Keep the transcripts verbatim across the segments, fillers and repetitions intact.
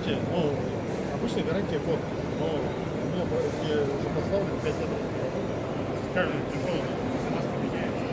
гарантия, ну, обычная гарантия год, но у меня уже поставлено пять лет. Каждый телефон маска меняется.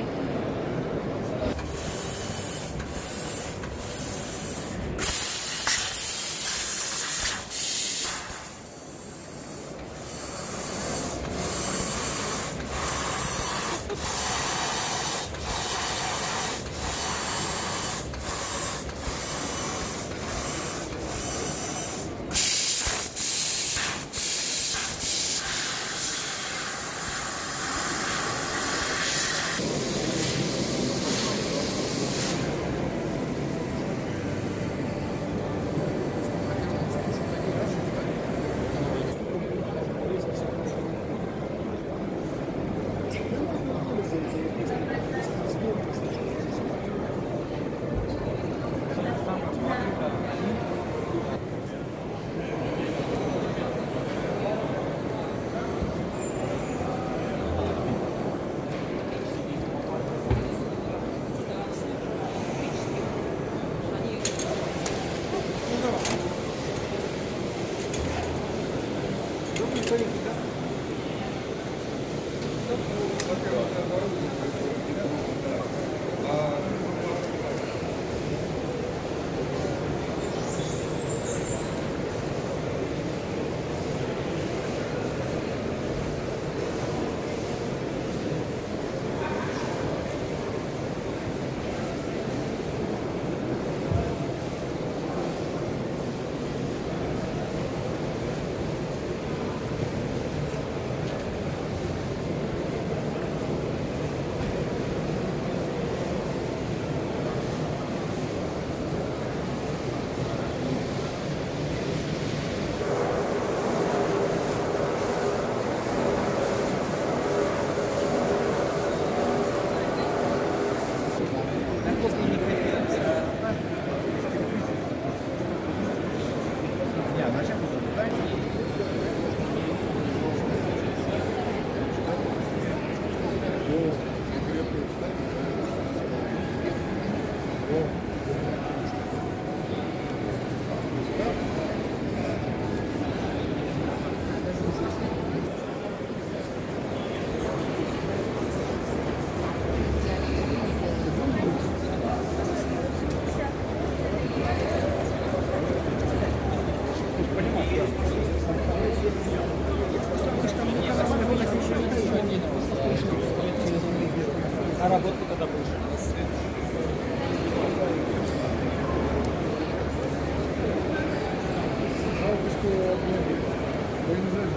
А работа когда будешь? Жалко, что я не знаю,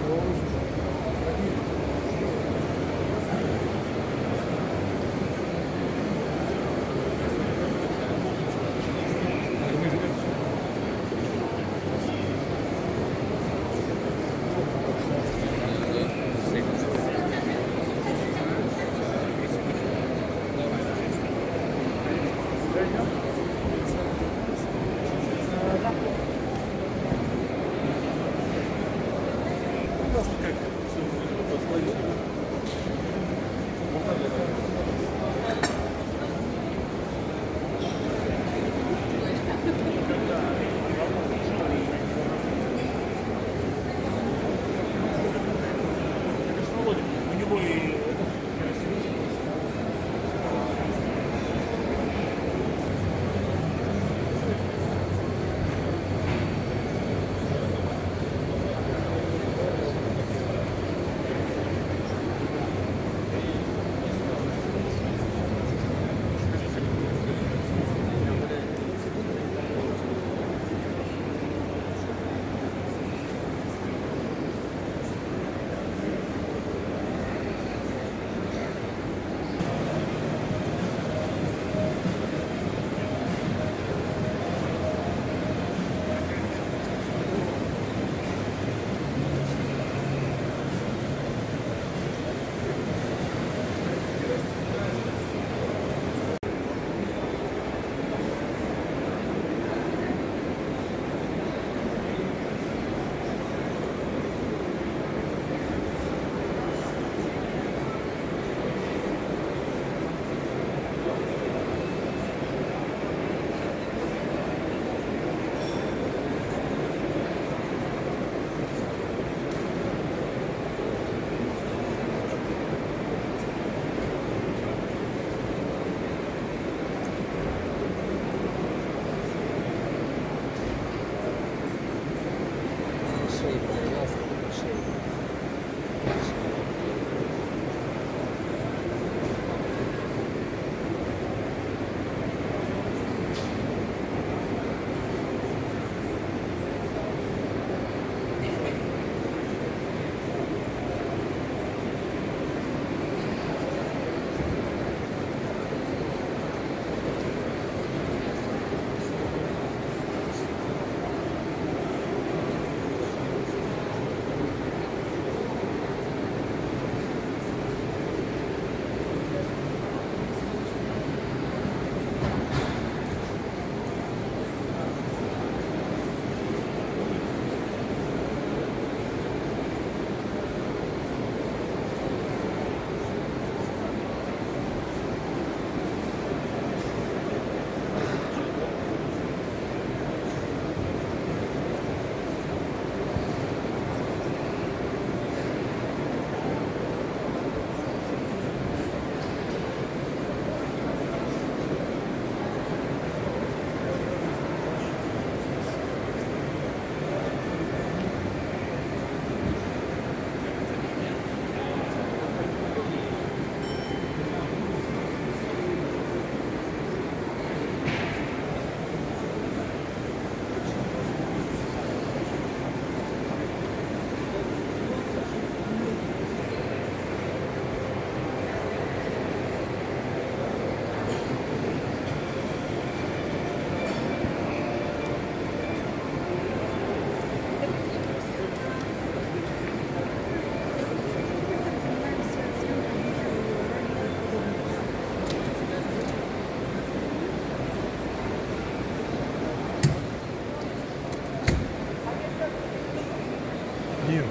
один.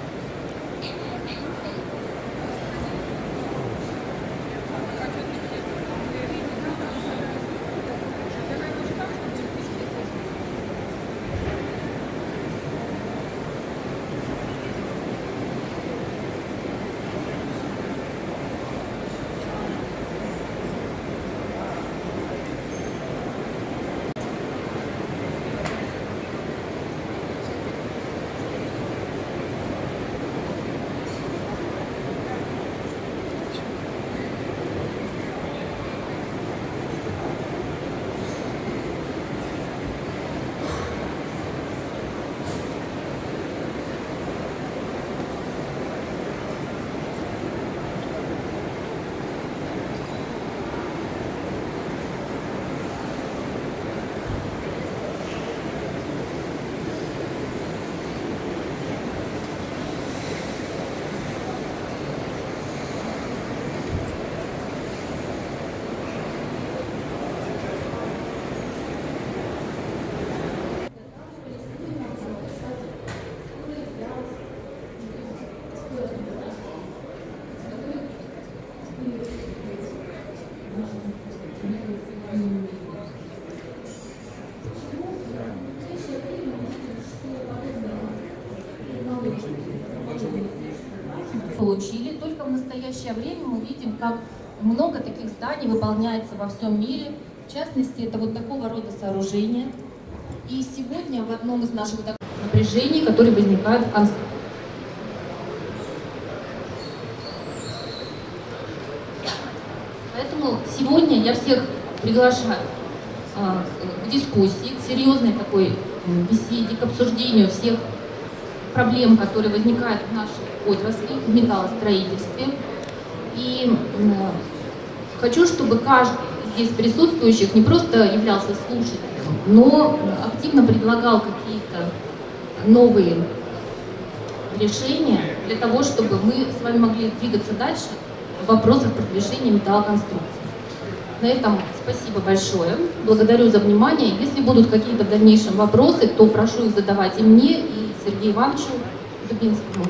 Получили. Только в настоящее время мы видим, как много таких зданий выполняется во всем мире. В частности, это вот такого рода сооружения. И сегодня в одном из наших напряжений, которые возникают в конструкции. Поэтому сегодня я всех приглашаю а, к дискуссии, к серьезной такой беседе, к обсуждению всех проблем, которые возникают в нашей отрасли, в металлостроительстве. И э, хочу, чтобы каждый здесь присутствующих не просто являлся слушателем, но активно предлагал какие-то новые решения для того, чтобы мы с вами могли двигаться дальше в вопросах продвижения металлоконструкций. На этом спасибо большое. Благодарю за внимание. Если будут какие-то в дальнейшем вопросы, то прошу их задавать и мне, и Сергею Ивановичу Дубинскому.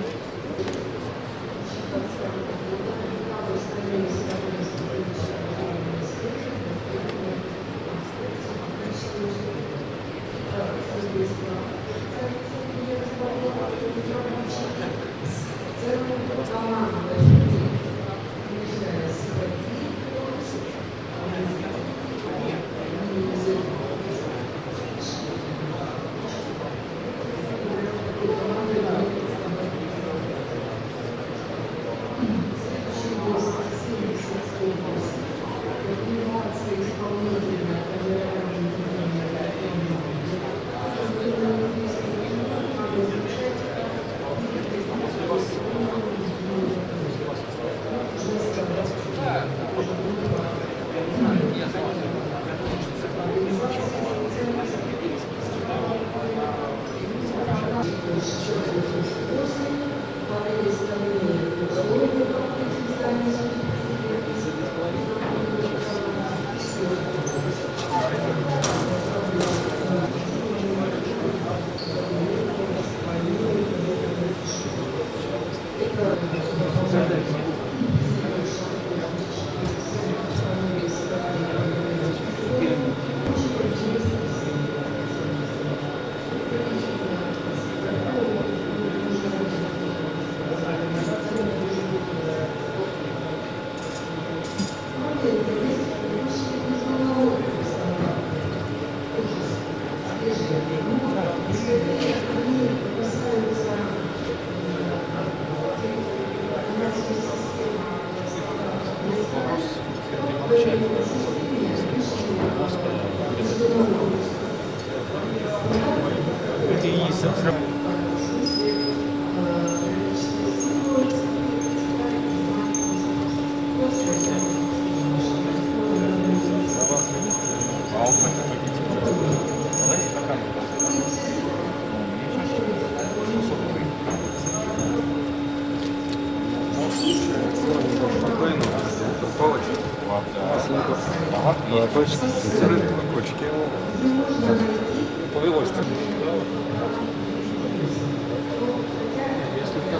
Повелось. Если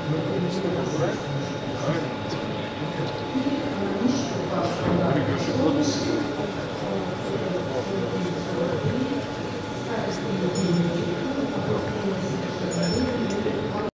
Правильно?